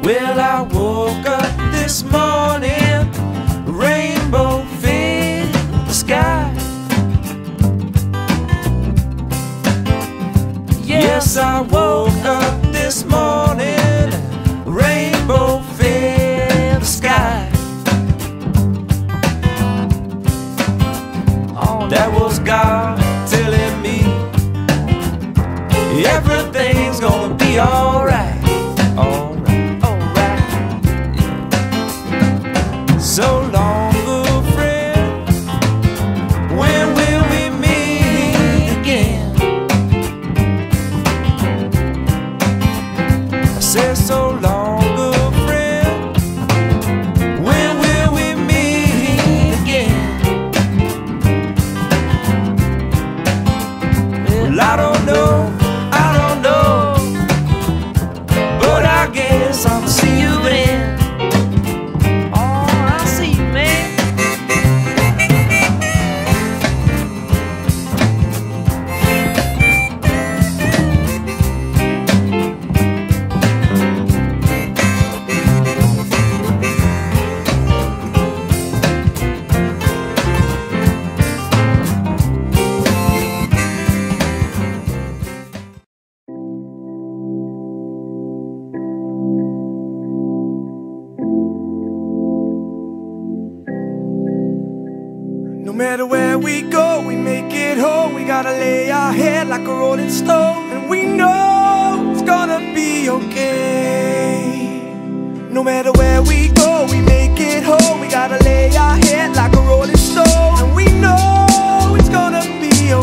Well, I woke up this morning, rainbow filled the sky. Yes, I woke up this morning, rainbow filled the sky. Oh, that was God telling me everything's gonna be alright. Alright, alright. So long, good friend, when will we meet again? I said so long, good friend, when will we meet again? Well, I don't know, but I guess I'll see you then. Oh, I'll see you, man. No matter where we go, we make it home. We gotta lay our head like a rolling stone, and we know it's gonna be okay. No matter where we go, we make it home. We gotta lay our head like a rolling stone, and we know it's gonna be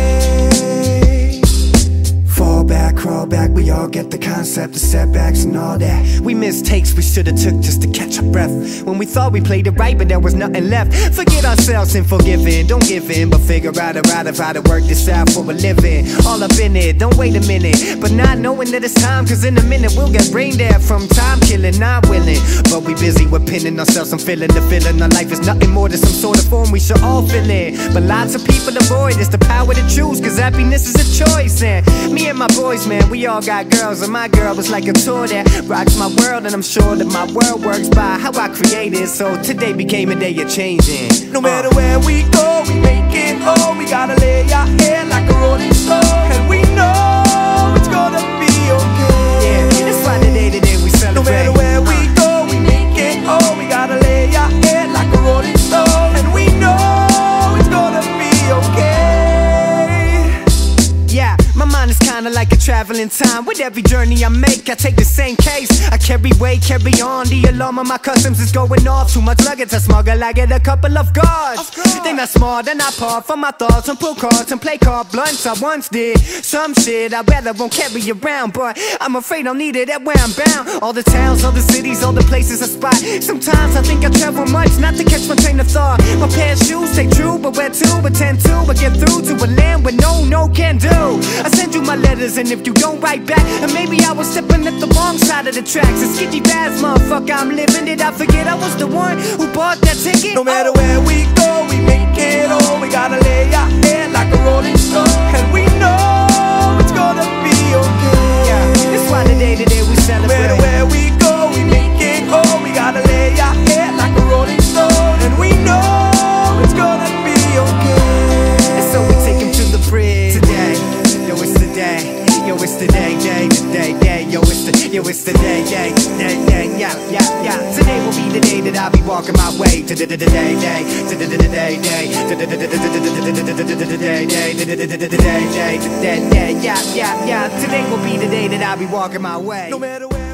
okay. Fall back, crawl back, we all get the concept of setbacks and all that. We missed takes we should've took just to catch our breath, when we thought we played it right but there was nothing left. Forget ourselves and forgive in, don't give in, but figure out a route of how to work this out for a living. All up in it, don't wait a minute, but not knowing that it's time, cause in a minute we'll get brain dead from time killing, not willing. But we busy with pinning ourselves and feeling the feeling. Our life is nothing more than some sort of form we should all fill in, but lots of people avoid. It's the power to choose, cause happiness is a choice. And me and my boys, man, we all got girls, and my girl was like a toy that rocks my world, and I'm sure that my world works by how I created. So today became a day of changing. No matter where we go, we make it home. We gotta lay our head like a rolling stone, and we know it's gonna be okay. Yeah, that's why today we celebrate. No matter where we go, we make it home. We gotta lay our head like a rolling stone, and we know it's gonna be okay. Yeah, my mind is kinda like a traveling time. With every journey I make, I take the same case. I carry weight, carry on. The alarm on my customs is going off. Too much luggage to smuggle, I get a couple of guards. They not smart, they're not part from my thoughts. And pull cards and play card blunts. I once did some shit I rather won't carry around, but I'm afraid I'll need it at where I'm bound. All the towns, all the cities, all the places I spot. Sometimes I think I travel much, not to catch my train of thought. My pair of shoes stay true, but where to? Attend to, but get through to a land where no can do. I send you my letters, and if you don't write back, and maybe I was stepping at the wrong side of the tracks. A sketchy fast motherfucker, I'm living. Did I forget I was the one who bought that ticket? No matter where we go, we make it home. We gotta lay our head like a rolling stone, and we know it's gonna be okay. Yeah, that's why today we celebrate. No matter where we go, we make it home. We gotta lay our head like a rolling stone, and we know it's gonna be okay. And so we take him to the bridge today. Yo, it's the day. Yo, it's the day. Yo, it's the day. Yeah. Today will be the day that I'll be walking my way. Yeah. Today will be the day that I'll be walking my way. No matter where